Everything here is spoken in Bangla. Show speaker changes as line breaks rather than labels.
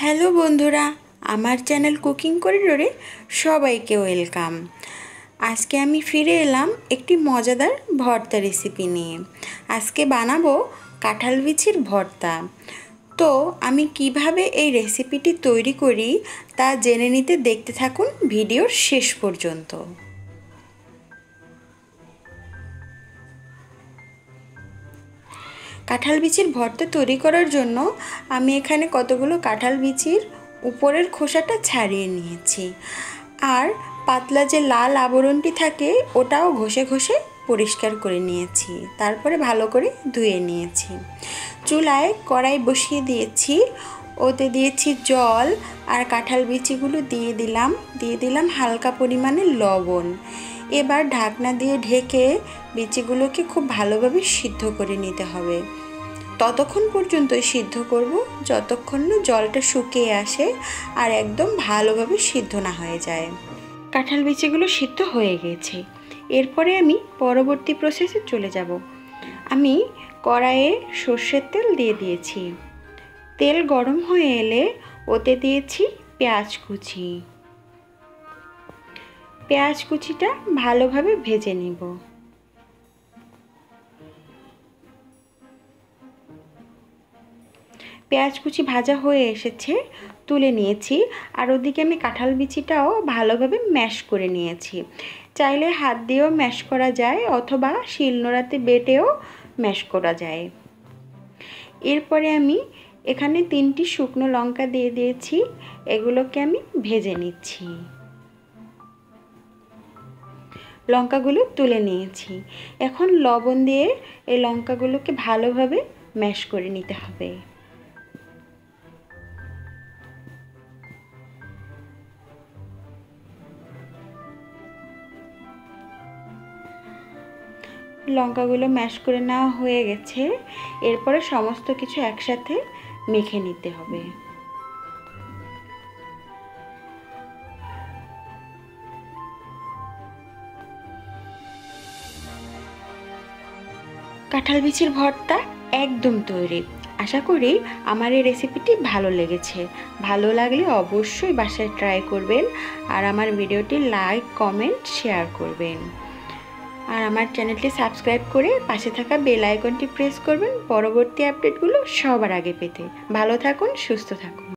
হ্যালো বন্ধুরা, আমার চ্যানেল কুকিং করিডোরে সবাইকে ওয়েলকাম। আজকে আমি ফিরে এলাম একটি মজাদার ভর্তা রেসিপি নিয়ে। আজকে বানাবো কাঁঠাল বিচির ভর্তা। তো আমি কিভাবে এই রেসিপিটি তৈরি করি তা জেনে নিতে দেখতে থাকুন ভিডিওর শেষ পর্যন্ত। কাঁঠাল বিচির ভর্তা তৈরি করার জন্য আমি এখানে কতগুলো কাঁঠাল বিচির উপরের খোসাটা ছাড়িয়ে নিয়েছি, আর পাতলা যে লাল আবরণটি থাকে ওটাও ঘষে ঘষে পরিষ্কার করে নিয়েছি। তারপরে ভালো করে ধুয়ে নিয়েছি। চুলায় কড়াই বসিয়ে দিয়েছি, ওতে দিয়েছি জল আর কাঁঠাল বিচিগুলো দিয়ে দিলাম হালকা পরিমাণে লবণ। এবার ঢাকনা দিয়ে ঢেকে বিচিগুলোকে খুব ভালোভাবে সিদ্ধ করে নিতে হবে। ততক্ষণ পর্যন্তই সিদ্ধ করব যতক্ষণ না জলটা শুকিয়ে আসে আর একদম ভালোভাবে সিদ্ধ না হয়ে যায়। কাঁঠাল বিচিগুলো সিদ্ধ হয়ে গেছে। এরপরে আমি পরবর্তী প্রসেসে চলে যাব। আমি কড়াইয়ে সর্ষের তেল দিয়ে দিয়েছি। তেল গরম হয়ে এলে ওতে দিয়েছি পেঁয়াজ কুচি। পেঁয়াজ কুচিটা ভালোভাবে ভেজে নিব। পেঁয়াজ কুচি ভাজা হয়ে এসেছে, তুলে নিয়েছি। আর ওদিকে আমি কাঁঠাল বিচিটাও ভালোভাবে ম্যাশ করে নিয়েছি। চাইলে হাত দিয়েও ম্যাশ করা যায় অথবা শিলনোড়াতে বেটেও ম্যাশ করা যায়। এরপরে আমি এখানে 3টি শুকনো লঙ্কা দিয়ে দিয়েছি, এগুলোকে আমি ভেজে নিচ্ছি। লঙ্কাগুলো তুলে নিয়েছি। এখন লবণ দিয়ে এই লঙ্কাগুলোকে ভালোভাবে ম্যাশ করে নিতে হবে। লঙ্কাগুলো ম্যাশ করে নেওয়া হয়ে গেছে। এরপরে সমস্ত কিছু একসাথে মেখে নিতে হবে। কাঁঠাল বিচির ভর্তা একদম তৈরি। আশা করি আমার এই রেসিপিটি ভালো লেগেছে। ভালো লাগলে অবশ্যই বাসায় ট্রাই করবেন, আর আমার ভিডিওটি লাইক, কমেন্ট, শেয়ার করবেন। আর আমার চ্যানেলটি সাবস্ক্রাইব করে পাশে থাকা বেল আইকনটি প্রেস করবেন পরবর্তী আপডেটগুলো সবার আগে পেতে। ভালো থাকুন, সুস্থ থাকুন।